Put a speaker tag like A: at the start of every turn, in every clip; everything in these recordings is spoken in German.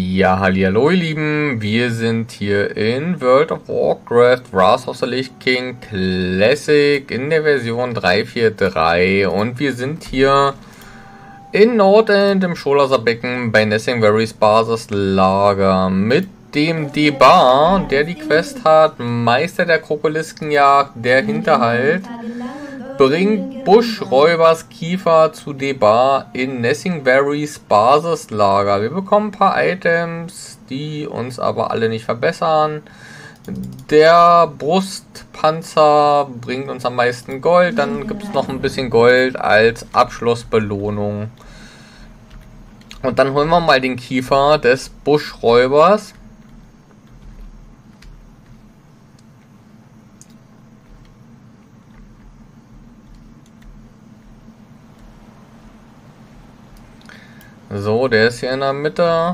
A: Ja, hallihallo ihr Lieben, wir sind hier in World of Warcraft Wrath of the Lich King Classic in der Version 3.4.3 und wir sind hier in Nordend im Scholaser Becken bei Nessingberrys Basislager mit dem Debar, der die Quest hat, Meister der Krokoliskenjagd, der Hinterhalt. Bringt Buschräubers Kiefer zu Debar in Nessingberrys Basislager. Wir bekommen ein paar Items, die uns aber alle nicht verbessern. Der Brustpanzer bringt uns am meisten Gold. Dann gibt es noch ein bisschen Gold als Abschlussbelohnung. Und dann holen wir mal den Kiefer des Buschräubers. So, der ist hier in der Mitte.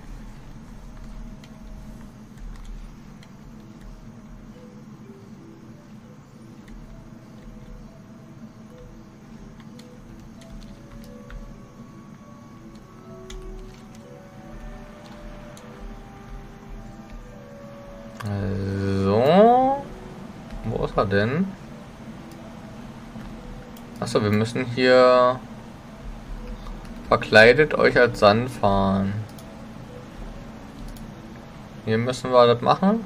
A: So, wo ist er denn? Achso, wir müssen hier... Verkleidet euch als Sand fahren. Hier müssen wir das machen.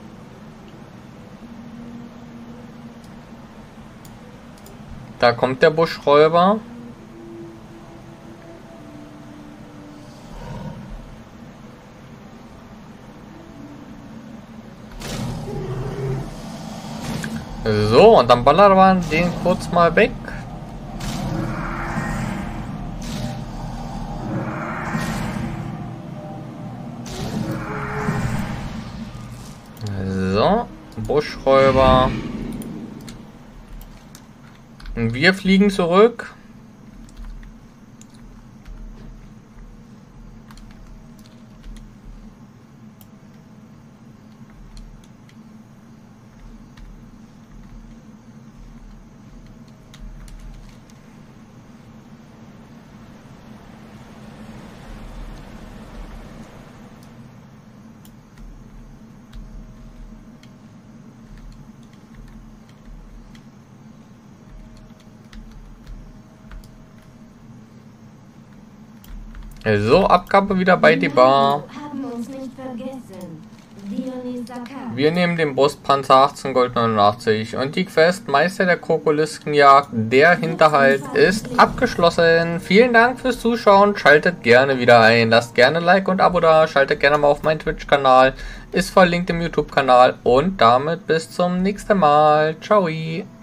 A: Da kommt der Buschräuber. So, und dann ballern wir den kurz mal weg. So, Buschräuber. Und wir fliegen zurück. So, Abgabe wieder bei Debar. Wir nehmen den Brustpanzer 18 Gold 89 und die Quest Meister der Krokoliskenjagd, der Hinterhalt ist abgeschlossen. Vielen Dank fürs Zuschauen, schaltet gerne wieder ein, lasst gerne ein Like und Abo da, schaltet gerne mal auf meinen Twitch-Kanal, ist verlinkt im YouTube-Kanal und damit bis zum nächsten Mal. Ciao!